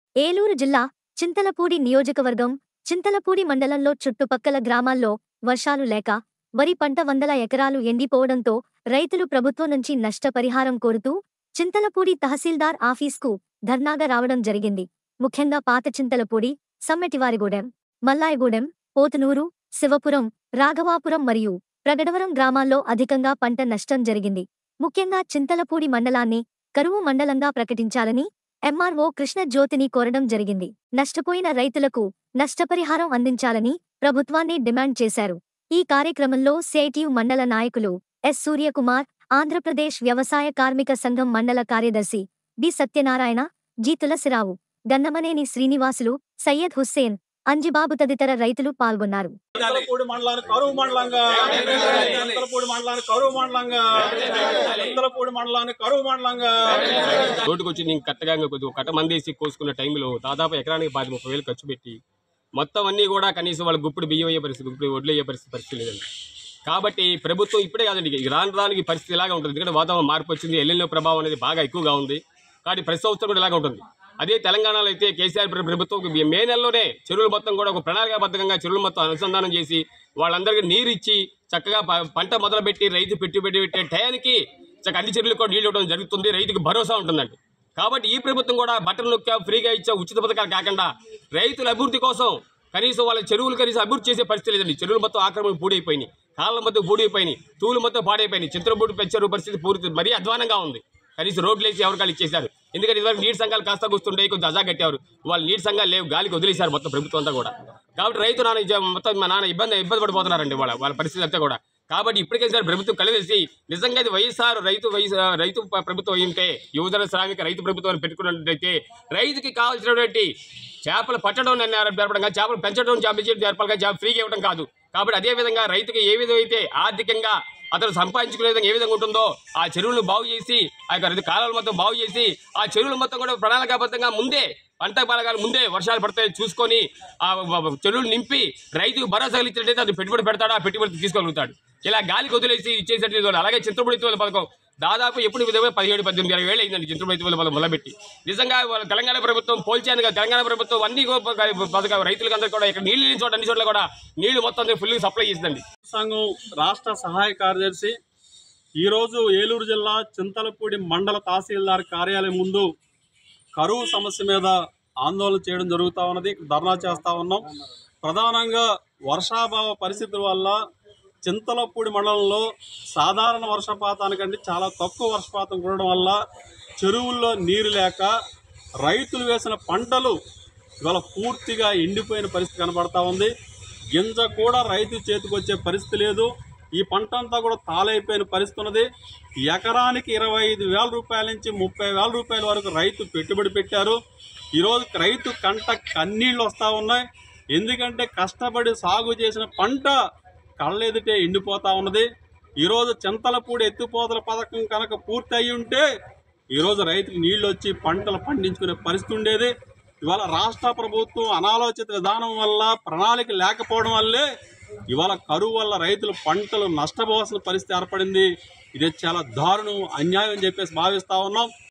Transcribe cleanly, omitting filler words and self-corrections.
ఏలూరు జిల్లా చింతలపూడి నియోజకవర్గం చింతలపూడి మండలంలో చుట్టుపక్కల గ్రామాల్లో వర్షాలు లేక వరి పంట వందల ఎకరాలు ఎండిపోవడంతో రైతులు ప్రభుత్వం నుంచి నష్టపరిహారం కోరుతూ చింతలపూడి తహసీల్దార్ ఆఫీస్కు ధర్నాగా రావడం జరిగింది. ముఖ్యంగా పాత చింతలపూడి, సమ్మెటివారిగూడెం, మల్లాయగూడెం, పోతునూరు, శివపురం, రాఘవాపురం మరియు ప్రగడవరం గ్రామాల్లో అధికంగా పంట నష్టం జరిగింది. ముఖ్యంగా చింతలపూడి మండలాన్ని కరువు మండలంగా ప్రకటించాలని ఎంఆర్ఓ కృష్ణజ్యోతిని కోరడం జరిగింది. నష్టపోయిన రైతులకు నష్టపరిహారం అందించాలని ప్రభుత్వాన్ని డిమాండ్ చేశారు. ఈ కార్యక్రమంలో సిఐటియు మండల నాయకులు ఎస్ సూర్యకుమార్, ఆంధ్రప్రదేశ్ వ్యవసాయ కార్మిక సంఘం మండల కార్యదర్శి బి సత్యనారాయణ, జి తులసిరావు, గన్నమనేని శ్రీనివాసులు, సయ్యద్ హుస్సేన్, అంజిబాబు తదితర రైతులు పాల్గొన్నారు. రోడ్డుకొచ్చి నేను కరెక్ట్గా కట్ట మందేసి కోసుకున్న టైంలో దాదాపు ఎకరానికి 30,000 ఖర్చు పెట్టి మొత్తం అన్నీ కూడా కనీసం వాళ్ళ గుప్పుడు బియ్యం అయ్యే పరిస్థితి, గుప్పుడు వడ్లు అయ్యే పరిస్థితి లేదండి. కాబట్టి ప్రభుత్వం ఇప్పుడే కాదండి, రానికి పరిస్థితి ఇలాగా ఉంటుంది. ఎందుకంటే వాతావరణం మార్పు వచ్చింది, ఎల్లినో ప్రభావం అనేది బాగా ఎక్కువగా ఉంది. కాబట్టి ప్రతి సంవత్సరం కూడా ఇలాగ ఉంటుంది. అదే తెలంగాణలో అయితే కేసీఆర్ ప్రభుత్వం మే నెలలోనే చెరువులు మొత్తం కూడా ఒక ప్రణాళికాబద్ధంగా చెరువులు మొత్తం అనుసంధానం చేసి వాళ్ళందరికీ నీరు ఇచ్చి చక్కగా పంట మొదలుపెట్టి రైతు పెట్టుబడి పెట్టే టయానికి అన్ని చెరువులకు కూడా నీళ్ళు ఇవ్వడం జరుగుతుంది. రైతుకు భరోసా ఉంటుందండి. కాబట్టి ఈ ప్రభుత్వం కూడా బట్టలు నొక్కా ఫ్రీగా ఇచ్చే ఉచిత పథకాలు కాకుండా రైతుల అభివృద్ధి కోసం కనీసం వాళ్ళ చెరువులు కనీసం అభివృద్ధి చేసే పరిస్థితి లేదండి. చెరువులు మొత్తం ఆక్రమణ పూడైపోయినాయి, కాళ్ళ మొత్తం పూడైపోయినాయి, తూలు మొత్తం పాడైపోయినాయి. చింతలపూడి పెంచారు పరిస్థితి పూర్తి మరీ అధ్వానంగా ఉంది. కనీసం రోడ్లు వేసి ఎవరికాలు ఇచ్చేశారు. ఎందుకంటే ఇదివరకు నీటి సంఘాలు కాస్త కూస్తుంటే కొంచెం అజా కట్టారు. వాళ్ళు నీటి సంఘాలు లేవు, గాలికి వదిలేశారు మొత్తం ప్రభుత్వం అంతా కూడా. కాబట్టి రైతు మొత్తం మా నాన్న ఇబ్బంది పడిపోతున్నారండి వాళ్ళ పరిస్థితి అంతా కూడా. కాబట్టి ఇప్పటికే సార్ ప్రభుత్వం కలిసి నిజంగా ఇది వైఎస్ఆర్ రైతు ప్రభుత్వం అయింటే, యువజన శ్రామిక రైతు ప్రభుత్వాన్ని పెట్టుకున్నట్లయితే రైతుకి కావాల్సినటువంటి చేపలు పట్టడం జరపడం కాదు, చేపలు పెంచడం జరపాలి, జాబ్ ఫ్రీగా ఇవ్వడం కాదు. కాబట్టి అదేవిధంగా రైతుకి ఏ విధమైతే ఆర్థికంగా అతను సంపాదించుకునే విధంగా ఏ విధంగా ఉంటుందో ఆ చెరువులు బాగు చేసి, ఆ యొక్క కాలాలు మొత్తం బాగు చేసి, ఆ చెరువులు మొత్తం కూడా ప్రణాళికాబద్ధంగా ముందే పంట బలగాలు ముందే వర్షాలు పడతాయి చూసుకొని ఆ చెరువులు నింపి రైతుకు భరోసా ఇచ్చినట్టయితే అది పెట్టుబడి పెడతాడు, ఆ పెట్టుబడి తీసుకోగలుగుతాడు. ఇలా గాలికి వదిలేసి ఇచ్చేసేది. అలాగే చింతపూడి పథకం దాదాపు ఎప్పుడు 17, 18, 20 వేలు అయిందండి చింతపూడి మొదలుపెట్టి. నిజంగా తెలంగాణ ప్రభుత్వం పోల్చాను కదా, తెలంగాణ ప్రభుత్వం అన్ని పథకాలు రైతులకు అందరూ కూడా ఇక్కడ నీళ్ళు చోట అన్ని చోట్ల కూడా నీళ్లు మొత్తం ఫుల్ సప్లై చేసిందండి. సంఘం రాష్ట్ర సహాయ కార్యదర్శి ఈరోజు ఏలూరు జిల్లా చింతలపూడి మండల తహసీల్దార్ కార్యాలయం ముందు కరువు సమస్య మీద ఆందోళన చేయడం జరుగుతూ ఉన్నది. ధర్నా చేస్తూ ఉన్నాం. ప్రధానంగా వర్షాభావ పరిస్థితుల వల్ల చింతలపూడి మండలంలో సాధారణ వర్షపాతానికంటే చాలా తక్కువ వర్షపాతం కురవడం వల్ల చెరువుల్లో నీరు లేక రైతులు వేసిన పంటలు ఇవాళ పూర్తిగా ఎండిపోయిన పరిస్థితి కనబడతా ఉంది. గింజ కూడా రైతు చేతికి వచ్చే పరిస్థితి లేదు. ఈ పంట అంతా కూడా తాళైపోయిన పరిస్థితి ఉన్నది. ఎకరానికి 25,000 రూపాయల నుంచి 30,000 రూపాయల వరకు రైతు పెట్టుబడి పెట్టారు. ఈరోజు రైతు కంట కన్నీళ్ళు వస్తూ ఉన్నాయి. ఎందుకంటే కష్టపడి సాగు చేసిన పంట కళ్ళెదుటే ఎండిపోతూ ఉన్నది. ఈరోజు చింతలపూడి ఎత్తిపోతల పథకం కనుక పూర్తి అయ్యి ఉంటే ఈరోజు రైతుకు నీళ్ళు వచ్చి పంటలు పండించుకునే పరిస్థితి ఉండేది. ఇవాళ రాష్ట్ర ప్రభుత్వం అనాలోచిత విధానం వల్ల, ప్రణాళిక లేకపోవడం వల్లే ఇవాళ కరువు వల్ల రైతులు పంటలు నష్టపోవాల్సిన పరిస్థితి ఏర్పడింది. ఇది చాలా దారుణం, అన్యాయం అని చెప్పేసి భావిస్తూ ఉన్నాం.